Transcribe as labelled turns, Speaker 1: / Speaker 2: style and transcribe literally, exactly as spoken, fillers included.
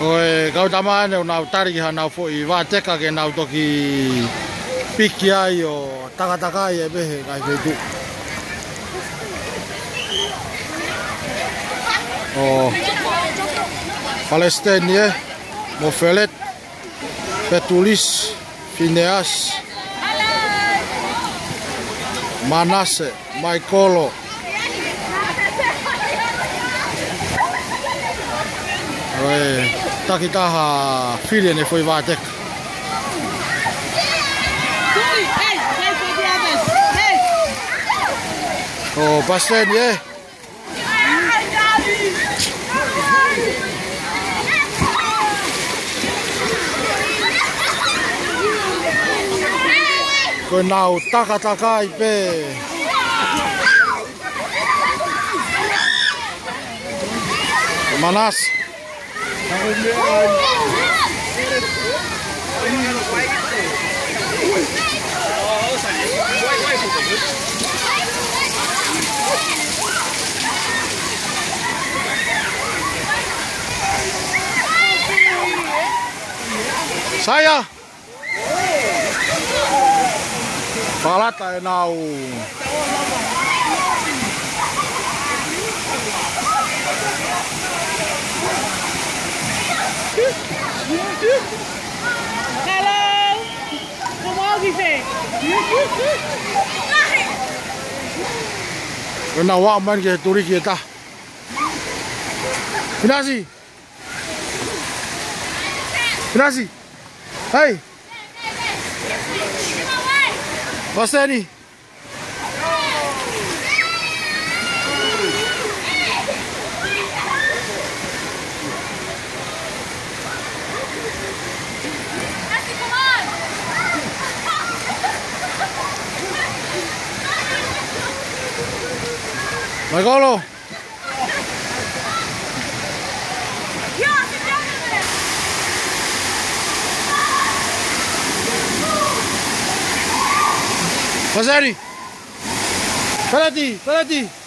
Speaker 1: Oe, kau tamane o nau tari ha nau fo i wa teka ke nau toki piki ai o takataka ai e behe kai kei o Palestine, Mofelet, Petulis, Phineas, Manasse, Maikolo. Oe, takitaha filha ne foi vatek. Oh, Palestine, eh? Ko nau taka taka i pe. Manas. Saya. Palat ay nau.
Speaker 2: Hello. Como dice?
Speaker 1: Kena wa man ke turi kita. Pinasi. Pinasi. Hey. What's that? Maikolo. What's that? Penalty, penalty.